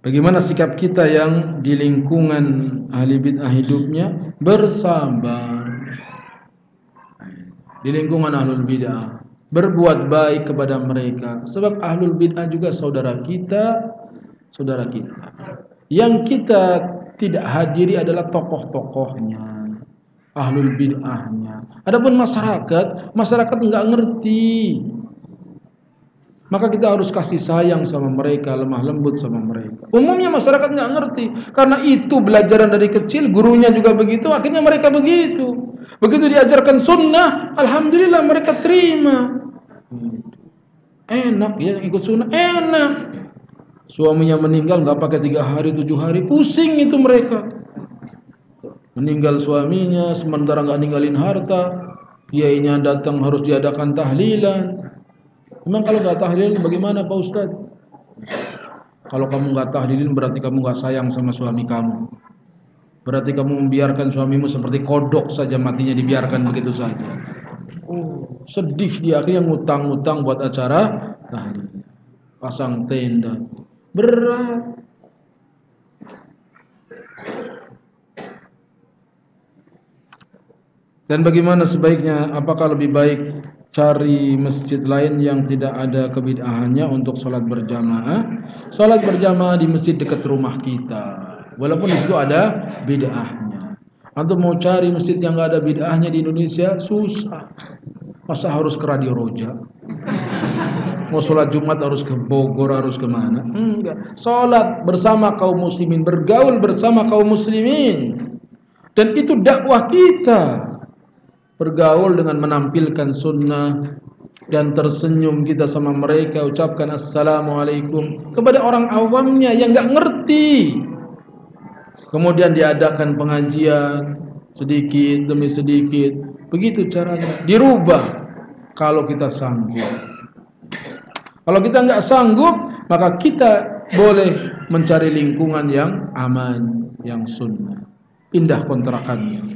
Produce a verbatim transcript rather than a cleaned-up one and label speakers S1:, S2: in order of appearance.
S1: Bagaimana sikap kita yang di lingkungan ahli bid'ah hidupnya? Bersabar. Di lingkungan ahlul bid'ah, berbuat baik kepada mereka. Sebab ahlul bid'ah juga saudara kita, saudara kita. Yang kita tidak hadiri adalah tokoh-tokohnya, ahlul bid'ahnya. Adapun masyarakat, masyarakat enggak ngerti. Maka kita harus kasih sayang sama mereka, lemah lembut sama mereka. Umumnya masyarakat enggak ngerti. Karena itu belajaran dari kecil, gurunya juga begitu, akhirnya mereka begitu. Begitu diajarkan sunnah, alhamdulillah mereka terima. Enak ya ikut sunnah, enak. Suaminya meninggal nggak pakai tiga hari, tujuh hari, pusing itu mereka. Meninggal suaminya, sementara nggak ninggalin harta, kiainya datang harus diadakan tahlilan. Memang kalau nggak tahlil, bagaimana Pak Ustadz? Kalau kamu nggak tahlilin berarti kamu nggak sayang sama suami kamu. Berarti kamu membiarkan suamimu seperti kodok saja matinya dibiarkan begitu saja. Oh, sedih dia akhirnya ngutang-ngutang buat acara tahlil. Pasang tenda. Berat. Dan bagaimana sebaiknya? Apakah lebih baik cari masjid lain yang tidak ada kebid'ahannya untuk sholat berjamaah? Sholat berjamaah di masjid dekat rumah kita. Walaupun di situ ada bid'ahnya. Antum mau cari masjid yang enggak ada bid'ahnya di Indonesia susah. Masa harus ke Radio Roja? Mau sholat Jumat harus ke Bogor, harus ke mana? Enggak. Sholat bersama kaum muslimin, bergaul bersama kaum muslimin. Dan itu dakwah kita. Bergaul dengan menampilkan sunnah dan tersenyum kita sama mereka, ucapkan assalamualaikum kepada orang awamnya yang enggak ngerti. Kemudian diadakan pengajian sedikit demi sedikit. Begitu caranya. Dirubah kalau kita sanggup. Kalau kita enggak sanggup, maka kita boleh mencari lingkungan yang aman, yang sunnah. Pindah kontrakannya.